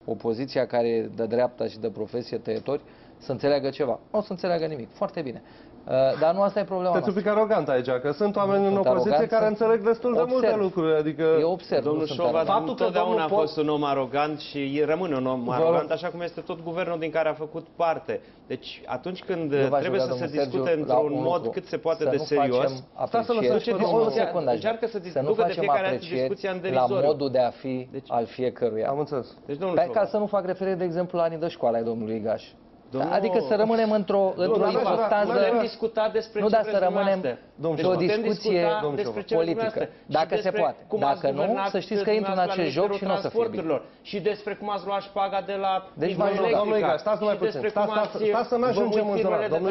opoziția care e de dreapta și de profesie tăietori să înțeleagă ceva. Nu o să înțeleagă nimic. Foarte bine. Dar nu asta e problema noastră. Sunteți un pic arogant aici, că sunt oameni în opoziție care înțeleg destul de multe lucruri. Adică... Eu observ. Domnul Șova întotdeauna a fost un om arogant și rămâne un om arogant, așa cum este tot guvernul din care a făcut parte. Deci atunci când trebuie să se discute într-un mod cât se poate de serios, încearcă să ducă de fiecare dată discuția în derizoriu. La modul de a fi al fiecăruia. Am înțeles. Deci, domnul Șova, ca să nu fac referire, de exemplu, la anii de școală ai domnului Igaș. Adică să rămânem într-o instanță... Putem discuta despre ce vreți dumneavoastră. Într-o discuție politică. Dacă se poate. Dacă nu, să știți că intru în acest joc și nu o să fie bine. Și despre cum ați luat șpaga de la Domnul Igaș, stați numai puțin. Stați să nu ajungem în zona. Domnul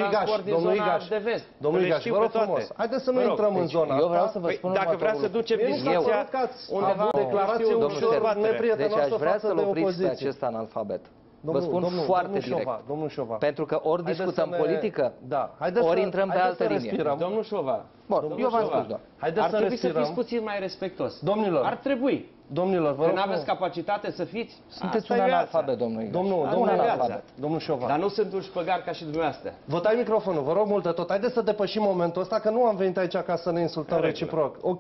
Igaș, vă rog frumos. Haideți să nu intrăm în zona. Eu vreau să vă spun dacă vrea să ducem discuția undeva declarație ușor neprietenoasă față de opoziție. Acest analfabet. Vă spun foarte direct. Domnul Șova. Pentru că ori discutăm politică, ori intrăm pe altă linie. Domnul Șova. Eu v-am spus, doar. Ar trebui să fiți puțin mai respectos. Domnilor. Ar trebui. Domnilor, vă rog. Că n-aveți capacitate să fiți. Sunteți un analfabet, domnul Igaș. Domnul Șova. Dar nu sunt un șpăgar ca și dumneavoastră. Vă tai microfonul, vă rog mult de tot. Haideți să depășim momentul ăsta, că nu am venit aici ca să ne insultăm reciproc. Ok.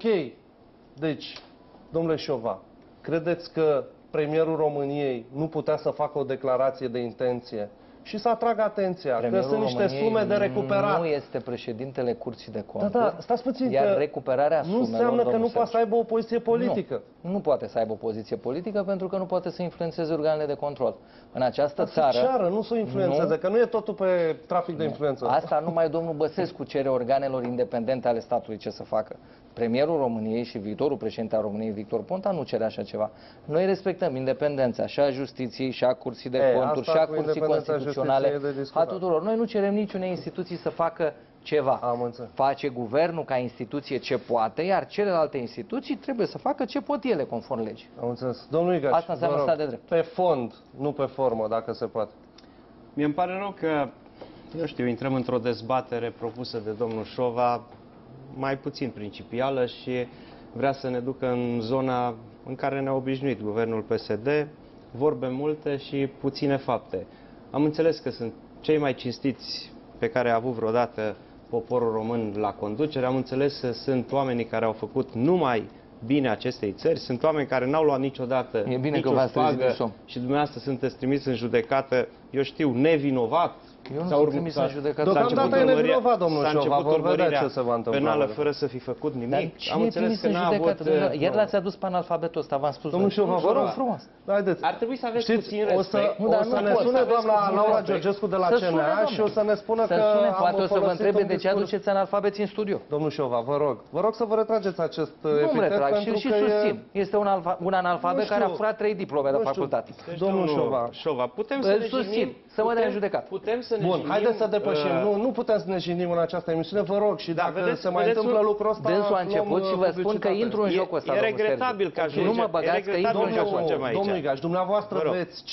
Deci, domnule Șova, credeți că premierul României nu putea să facă o declarație de intenție și să atragă atenția că sunt niște sume de recuperat? Nu este președintele Curții de Conturi. Da, stați puțin, iar recuperarea sumelor, nu înseamnă că nu poate să aibă o poziție politică. Nu poate să aibă o poziție politică pentru că nu poate să influențeze organele de control. În această țară... Nu să o influențeze, că nu e totul pe trafic de influență. Asta numai domnul Băsescu cere organelor independente ale statului ce să facă. Premierul României și viitorul președinte al României, Victor Ponta, nu cere așa ceva. Noi respectăm independența și a justiției, și a Curții de Conturi, și a Curții Constituționale, a tuturor. Noi nu cerem niciunei instituții să facă ceva. Face guvernul ca instituție ce poate, iar celelalte instituții trebuie să facă ce pot ele, conform legii. Am înțeles. Domnul Igaș, asta înseamnă stat de drept. Pe fond, nu pe formă, dacă se poate. Mie îmi pare rău că, eu știu, intrăm într-o dezbatere propusă de domnul Șova, mai puțin principială, și vrea să ne ducă în zona în care ne-a obișnuit guvernul PSD, vorbe multe și puține fapte. Am înțeles că sunt cei mai cinstiți pe care a avut vreodată poporul român la conducere, am înțeles că sunt oamenii care au făcut numai bine acestei țări, sunt oameni care n-au luat niciodată nicio șpagă și dumneavoastră sunteți trimis în judecată, eu știu, nevinovat. Eu nu sunt trimis în judecată. Deocamdată e nevinovat, domnul Șova, vor vedea ce se va întâmpla. Penală fără să fi făcut nimic. Am înțeles că n-a avut... Ieri l-ați adus pe analfabetul ăsta, v-am spus. Domnul Șova, vă rog frumos. Ar trebui să aveți puțin respect. O să ne sune doamna Laura Georgescu de la CNA și o să ne spună că poate o să vă întrebe de ce aduceți analfabeți în studio. Domnul Șova, vă rog să vă retrageți acest epitet. Nu retrag și susțin. Este un analfabet care a furat 3 diplome de facultate. Domnul Șova, putem să ne susțin. Să mă dea în judecată. Bun, haideți să depășim. Nu putem să ne jignim în această emisiune, vă rog. Și dacă se mai întâmplă lucrul ăsta, dânsul a început și vă spun că intru în jocul ăsta. E regretabil că ajungem. Nu mă băgați că intru în jocul ăsta. Domnul Igaș, dumneavoastră veți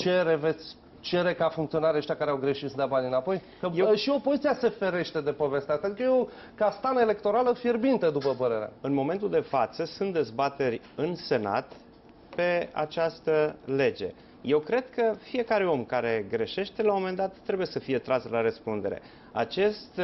cere ca funcționarii ăștia care au greșit să dea bani înapoi? Că și opoziția se ferește de povestea asta. Adică eu, ca stan electorală, fierbinte, după părerea. În momentul de față sunt dezbateri în Senat pe această lege. Eu cred că fiecare om care greșește, la un moment dat, trebuie să fie tras la răspundere. Acest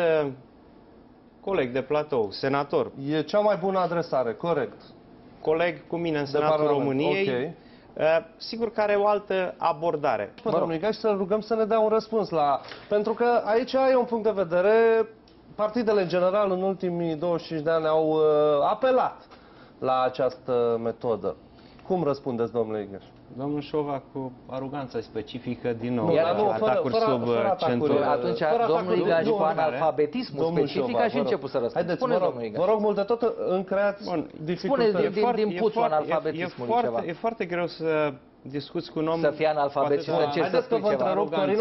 coleg de platou, senator... E cea mai bună adresare, corect. Coleg cu mine în Senatul României, sigur că are o altă abordare. Domnul Igaș, să rugăm să ne dea un răspuns la... Pentru că aici e un punct de vedere... Partidele, în general, în ultimii 25 de ani au apelat la această metodă. Cum răspundeți, domnule Igaș? Domnul Șova, cu aroganța specifică, din nou, atacuri sub centură. Atunci, domnul Igaș, cu analfabetismul specific, a și început să răspundă. Spuneți, domnul Igaș. Vă rog mult de tot, încreați dificultăți. Spuneți din puțul analfabetismului ceva. E foarte greu să discuți cu un om... Să fie analfabet și să încerci să spui ceva.